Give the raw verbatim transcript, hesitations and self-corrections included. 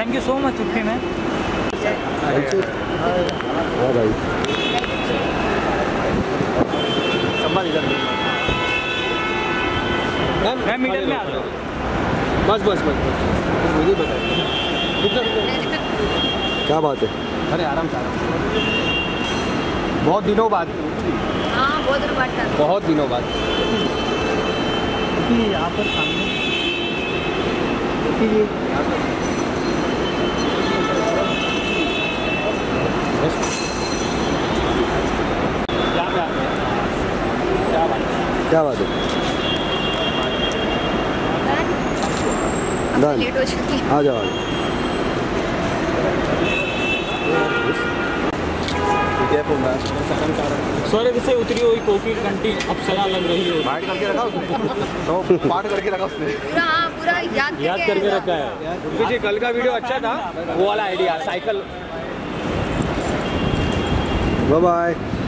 Thank you so much Urfi ma'am. हाँ भाई मैं मिडिल में आता हूँ। बस बस बस बस मुझे बताइए क्या बात है। अरे आराम से आराम बहुत दिनों बाद। हाँ बहुत दिनों बाद बहुत दिनों बाद यहाँ पर सामने क्या बात है। डन लेट हो चुकी है। आ जाओ। स्वर्ग से उतरी हुई कोकिल कंठी अप्सरा लग रही हो। पाठ करके रखा उसने तो पाठ करके रखा उसने पूरा हाँ पूरा याद याद करके रखा है। मुझे कल का वीडियो अच्छा था वो वाला आइडिया साइकिल। Bye bye.